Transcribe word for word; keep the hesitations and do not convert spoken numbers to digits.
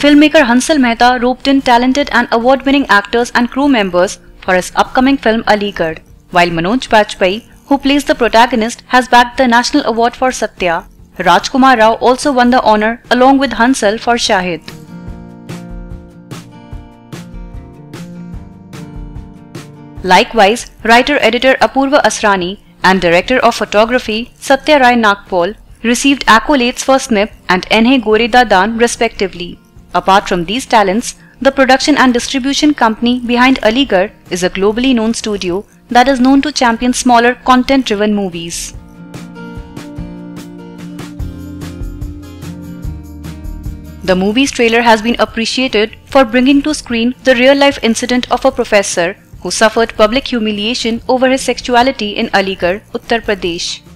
filmmaker Hansal Mehta roped in talented and award-winning actors and crew members for his upcoming film Aligarh, while Manoj Bajpayee, who plays the protagonist, has bagged the National Award for Satya. Rajkummar Rao also won the honour along with Hansal for Shahid. Likewise, writer-editor Apurva Asrani and director of photography Satya Rai Nagpaul received accolades for Snip and Anhey Gorhey Daan respectively. Apart from these talents, the production and distribution company behind Aligarh is a globally known studio that is known to champion smaller content-driven movies. The movie's trailer has been appreciated for bringing to screen the real-life incident of a professor who suffered public humiliation over his sexuality in Aligarh, Uttar Pradesh.